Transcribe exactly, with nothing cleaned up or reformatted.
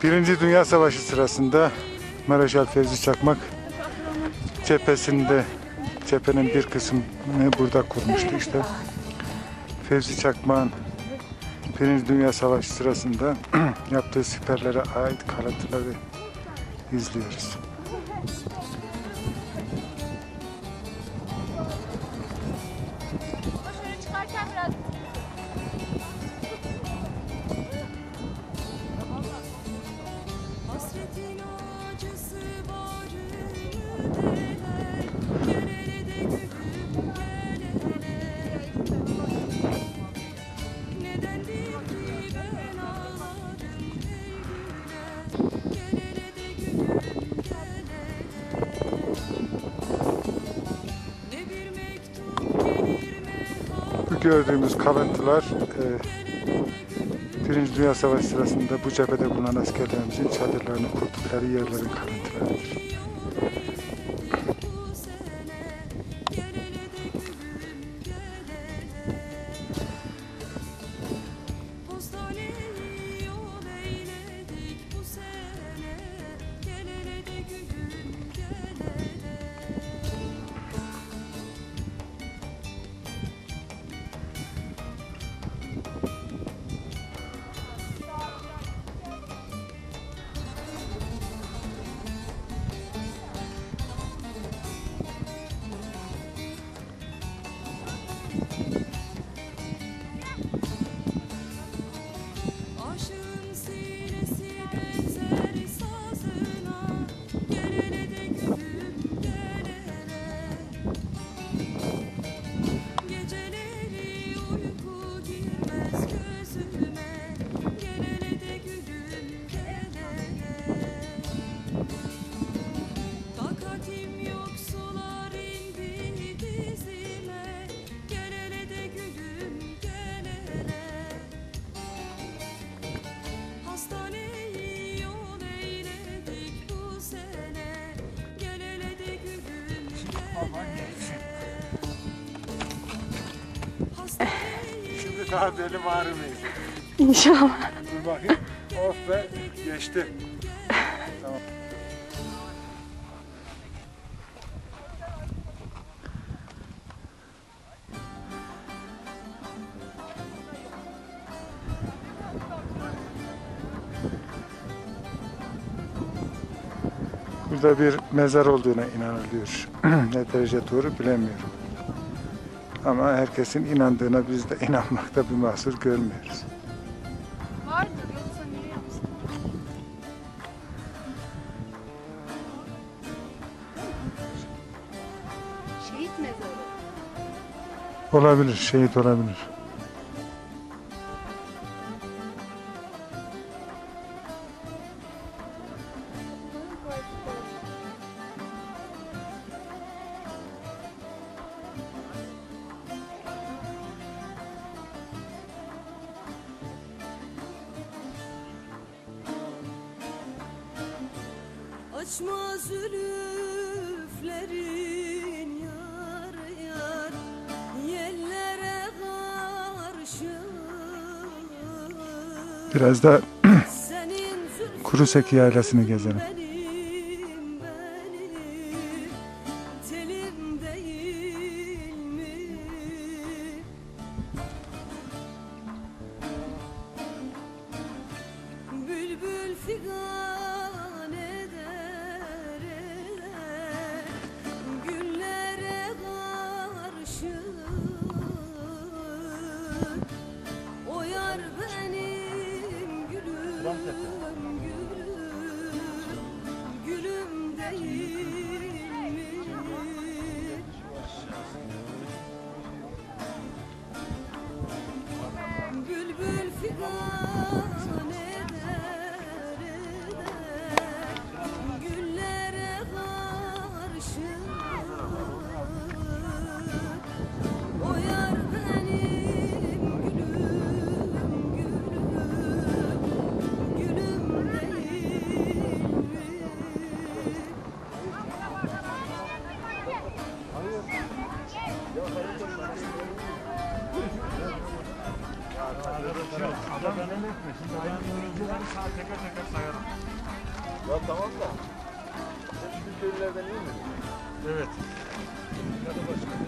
Birinci Dünya Savaşı sırasında Mareşal Fevzi Çakmak cephesinde, cephenin bir kısmını burada kurmuştu. İşte Fevzi Çakmak'ın Birinci Dünya Savaşı sırasında yaptığı siperlere ait kalıntıları izliyoruz. Şöyle çıkarken biraz hasretin acısı var ümüdeler, genelde gülüp geleler. Nedendir ki ben ağladım Eylül'e, genelde gülüp geleler. Ne bir mektup gelir meyhan. Bu gördüğümüz kalıntılar e, Birinci Dünya Savaşı sırasında bu cephede bulunan askerlerimizin çadırlarını kurdukları yerlerin kalıntılarıdır. Aşığın sinesi benzer sazına, gelene de gülüp gelene. Geceleri uyku girmez gözüme, gelene de gülüp gelene. Takatim yok sular indi dizime, gelene de gülüp gelene. Hastaneyi yol eyledik bu sene, gel hele de gülüm gele. Hastaneyi Şimdi daha belim ağrımayız. İnşallah. Dur bakayım. Of be, geçti. Tamam. Burada bir mezar olduğuna inanılıyor. Ne derece doğru bilemiyorum. Ama herkesin inandığına biz de inanmakta bir mahsur görmüyoruz. vardır, yoksa niye yapsın? Şehit mezarı. Olabilir, şehit olabilir. açma zülüflerin yar yar, yellere karşı. Biraz da Senin Kuruseki Yaylası'nı gezelim. benim, benim, telim değil mi? Bülbül figan eder, eder, güllere karşı. O yar benim gülüm, gülüm, gülüm değil mi? Bülbül figan eder, eder, güllere karşı. O yar benim gülüm, gülüm, gülüm Öğrencileri sağ teker teker sayarım. Ya tamam da. Sen şu köylülerden değil mi? Evet. Ya da başka.